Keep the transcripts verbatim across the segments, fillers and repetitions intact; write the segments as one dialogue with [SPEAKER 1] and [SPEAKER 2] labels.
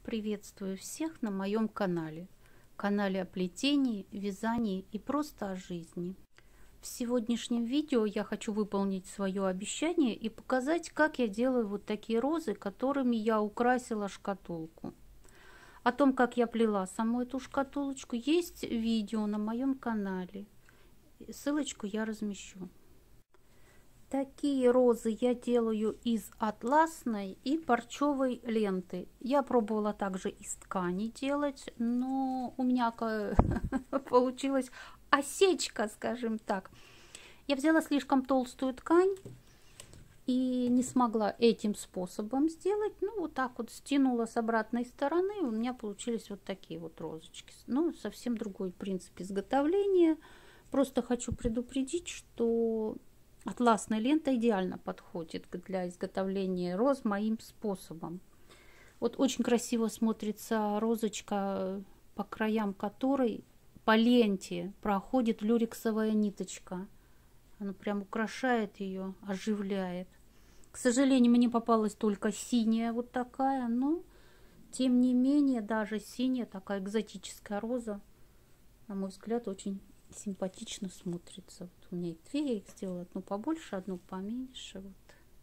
[SPEAKER 1] Приветствую всех на моем канале. Канале о плетении, вязании и просто о жизни. В сегодняшнем видео я хочу выполнить свое обещание и показать, как я делаю вот такие розы, которыми я украсила шкатулку. О том, как я плела саму эту шкатулочку, есть видео на моем канале. Ссылочку я размещу. Такие розы я делаю из атласной и парчевой ленты. Я пробовала также из ткани делать, но у меня получилась осечка, скажем так. Я взяла слишком толстую ткань и не смогла этим способом сделать. Ну, вот так вот стянула с обратной стороны, у меня получились вот такие вот розочки. Ну, совсем другой принцип изготовления. Просто хочу предупредить, что атласная лента идеально подходит для изготовления роз моим способом. Вот очень красиво смотрится розочка, по краям которой по ленте проходит люрексовая ниточка. Она прям украшает ее, оживляет. К сожалению, мне попалась только синяя вот такая, но тем не менее даже синяя такая экзотическая роза, на мой взгляд, очень симпатично смотрится. Вот у меня их две, я их сделала, одну побольше, одну поменьше. Вот.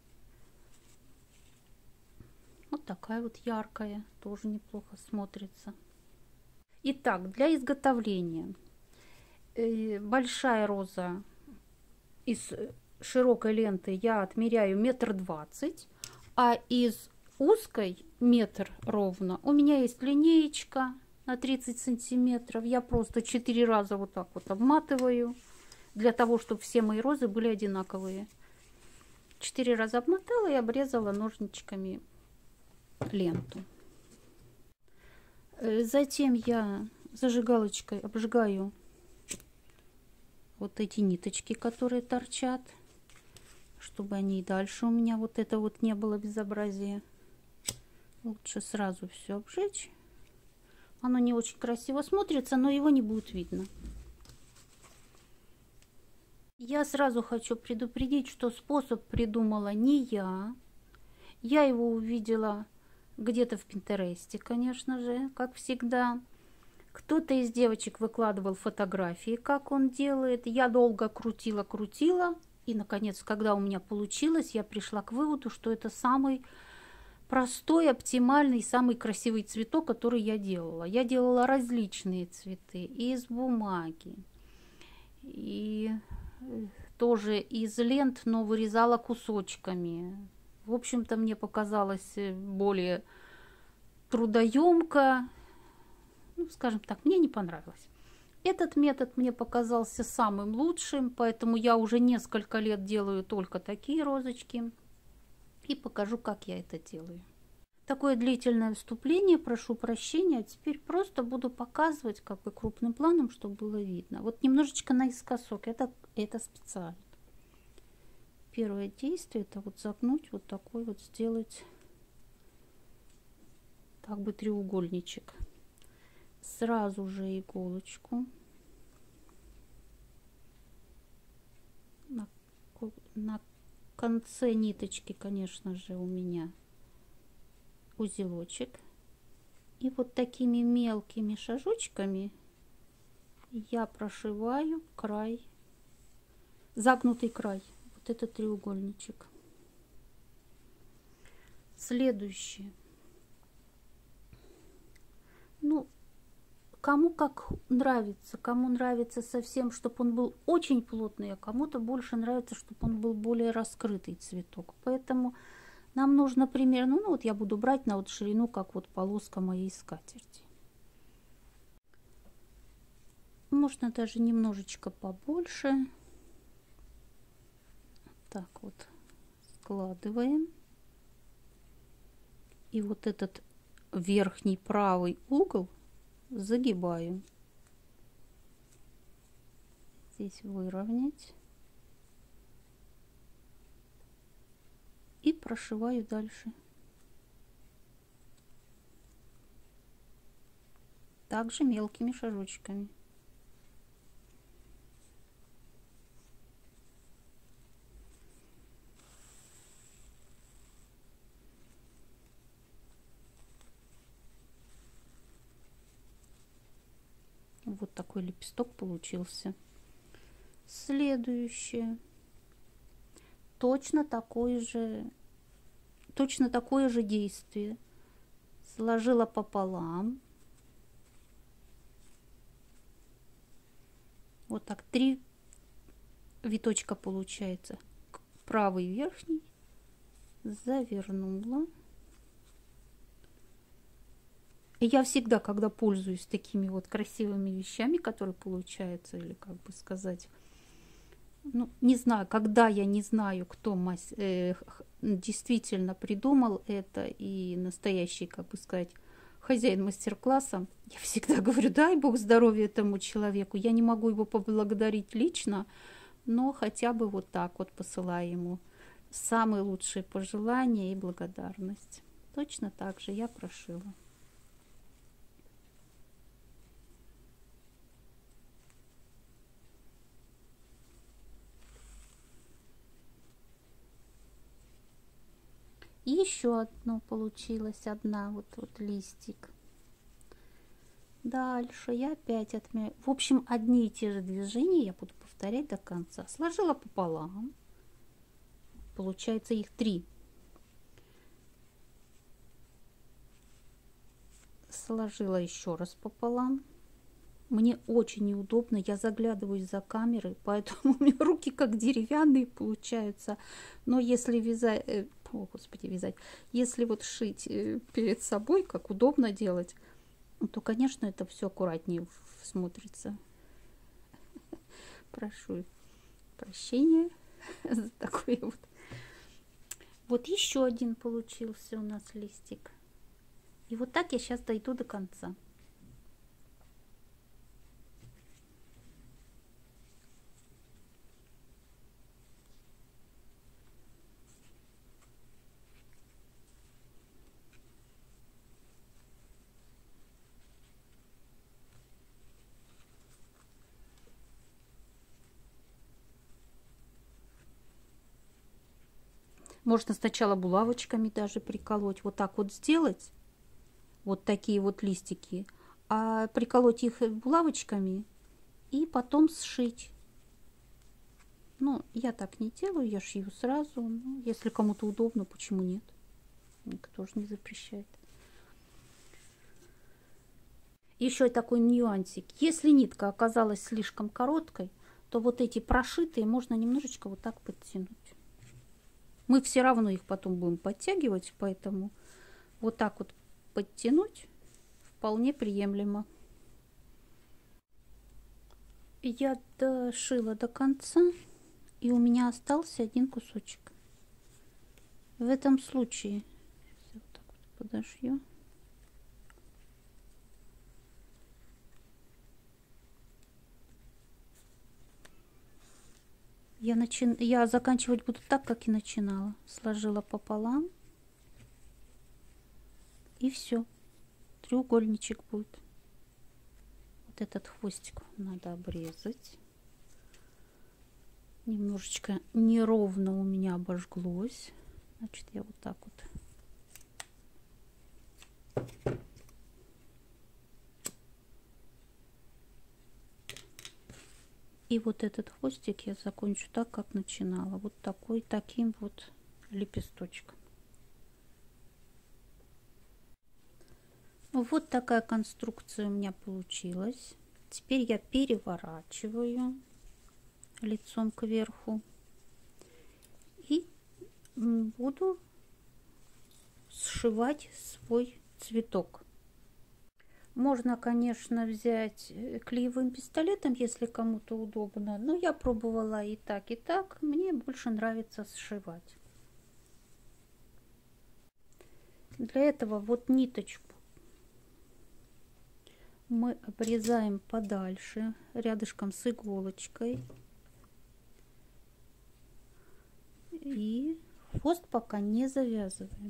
[SPEAKER 1] Вот такая вот яркая, тоже неплохо смотрится. Итак, для изготовления э, большая роза из широкой ленты я отмеряю метр двадцать, а из узкой метр ровно. У меня есть линеечка на тридцать сантиметров. Я просто четыре раза вот так вот обматываю, для того, чтобы все мои розы были одинаковые. Четыре раза обмотала и обрезала ножничками ленту. Затем я зажигалочкой обжигаю вот эти ниточки, которые торчат, чтобы они и дальше у меня вот это вот не было безобразия. Лучше сразу все обжечь. Оно не очень красиво смотрится, но его не будет видно. Я сразу хочу предупредить, что способ придумала не я. Я его увидела где-то в Пинтересте, конечно же, как всегда. Кто-то из девочек выкладывал фотографии, как он делает. Я долго крутила-крутила. И, наконец, когда у меня получилось, я пришла к выводу, что это самый простой, оптимальный, самый красивый цветок, который я делала. Я делала различные цветы из бумаги, и тоже из лент, но вырезала кусочками. В общем-то, мне показалось более трудоемко. Ну, скажем так, мне не понравилось. Этот метод мне показался самым лучшим, поэтому я уже несколько лет делаю только такие розочки. И покажу, как я это делаю. Такое длительное вступление, прошу прощения. А теперь просто буду показывать как бы крупным планом, чтобы было видно. Вот немножечко наискосок, это, это специально. Первое действие — это вот загнуть вот такой вот, сделать как бы треугольничек. Сразу же иголочку на, на конце ниточки, конечно же, у меня узелочек, и вот такими мелкими шажочками я прошиваю край, загнутый край, вот этот треугольничек. Следующее. Ну, кому как нравится, кому нравится совсем, чтобы он был очень плотный, а кому-то больше нравится, чтобы он был более раскрытый цветок. Поэтому нам нужно примерно, ну вот я буду брать на вот ширину, как вот полоска моей скатерти. Можно даже немножечко побольше. Так вот складываем. И вот этот верхний правый угол загибаю. Здесь выровнять. И прошиваю дальше. Также мелкими шажочками. вот такой лепесток получился. Следующее. Точно такое же, точно такое же действие. Сложила пополам. Вот так три виточка получается. Правый верхний завернула. И я всегда, когда пользуюсь такими вот красивыми вещами, которые получаются, или как бы сказать, ну, не знаю, когда я не знаю, кто мас... э, действительно придумал это и настоящий, как бы сказать, хозяин мастер-класса, я всегда говорю, дай Бог здоровья этому человеку. Я не могу его поблагодарить лично, но хотя бы вот так вот посылаю ему самые лучшие пожелания и благодарность. Точно так же я прошила. И еще одно получилось, одна вот, вот листик. Дальше я опять отмеряю. В общем, одни и те же движения я буду повторять до конца. Сложила пополам. Получается их три. Сложила еще раз пополам. Мне очень неудобно, я заглядываюсь за камерой, поэтому у меня руки как деревянные получаются. Но если вязать, э, о, господи, вязать, если вот шить э, перед собой, как удобно делать, то, конечно, это все аккуратнее смотрится. Прошу прощения за такой вот. Вот еще один получился у нас листик. И вот так я сейчас дойду до конца. Можно сначала булавочками даже приколоть, вот так вот сделать, вот такие вот листики, а приколоть их булавочками и потом сшить. Ну, я так не делаю, я шью сразу. Ну, если кому-то удобно, почему нет? Никто же не запрещает. Еще такой нюансик. Если нитка оказалась слишком короткой, то вот эти прошитые можно немножечко вот так подтянуть. Мы все равно их потом будем подтягивать, поэтому вот так вот подтянуть вполне приемлемо. Я дошила до конца, и у меня остался один кусочек. В этом случае вот так вот подошью. Я, начи... я заканчивать буду так, как и начинала. Сложила пополам. И все. Треугольничек будет. Вот этот хвостик надо обрезать. Немножечко неровно у меня обожглось. Значит, я вот так вот. И вот этот хвостик я закончу так, как начинала. Вот такой, таким вот лепесточком. Вот такая конструкция у меня получилась. Теперь я переворачиваю лицом кверху и буду сшивать свой цветок. Можно, конечно, взять клеевым пистолетом, если кому-то удобно, но я пробовала и так, и так. Мне больше нравится сшивать. Для этого вот ниточку мы обрезаем подальше, рядышком с иголочкой. И хвост пока не завязываем.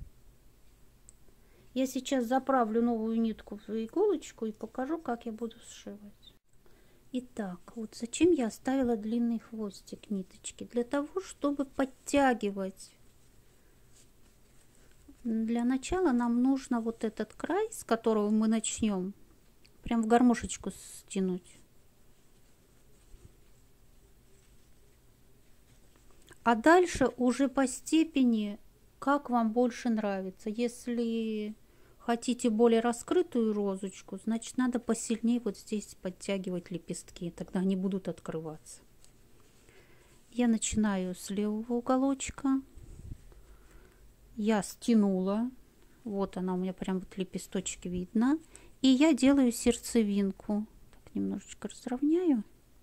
[SPEAKER 1] Я сейчас заправлю новую нитку в иголочку и покажу, как я буду сшивать. Итак, вот зачем я оставила длинный хвостик ниточки? Для того, чтобы подтягивать. Для начала нам нужно вот этот край, с которого мы начнем Прям в гармошечку стянуть. А дальше уже по степени, как вам больше нравится. Если хотите более раскрытую розочку, значит, надо посильнее вот здесь подтягивать лепестки. Тогда они будут открываться. Я начинаю с левого уголочка. Я стянула. Вот она у меня прям вот лепесточки видно. И я делаю сердцевинку. Так, немножечко разровняю.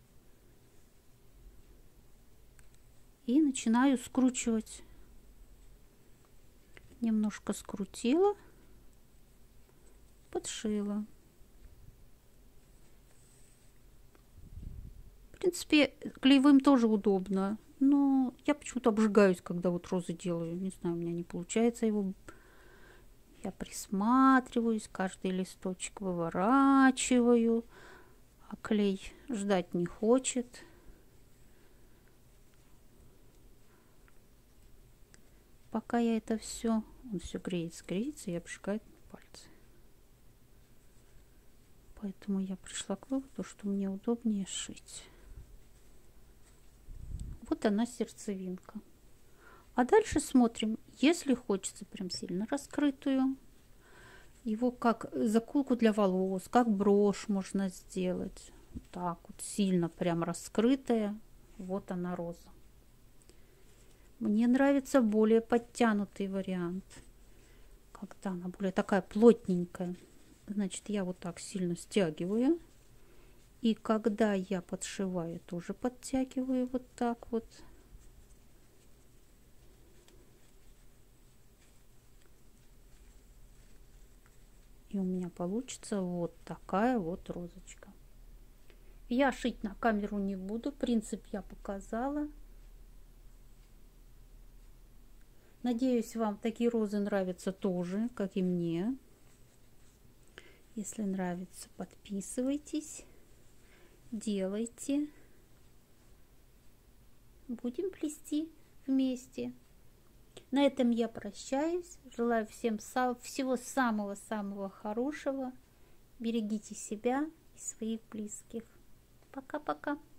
[SPEAKER 1] И начинаю скручивать. Немножко скрутила, подшила. В принципе, клеевым тоже удобно, но я почему-то обжигаюсь, когда вот розы делаю. Не знаю, у меня не получается его. Я присматриваюсь, каждый листочек выворачиваю, а клей ждать не хочет. Пока я это все, он все греется, греется и обжигает пальцы. Поэтому я пришла к выводу, что мне удобнее шить. Вот она, сердцевинка. А дальше смотрим, если хочется прям сильно раскрытую, его как заколку для волос, как брошь можно сделать. Вот так вот, сильно прям раскрытая. Вот она, роза. Мне нравится более подтянутый вариант, когда она более такая плотненькая. Значит, я вот так сильно стягиваю. И когда я подшиваю, тоже подтягиваю вот так вот. И у меня получится вот такая вот розочка. Я шить на камеру не буду. Принцип я показала. Надеюсь, вам такие розы нравятся тоже, как и мне. Если нравится, подписывайтесь, делайте. Будем плести вместе. На этом я прощаюсь. Желаю всем всего самого-самого хорошего. Берегите себя и своих близких. Пока-пока.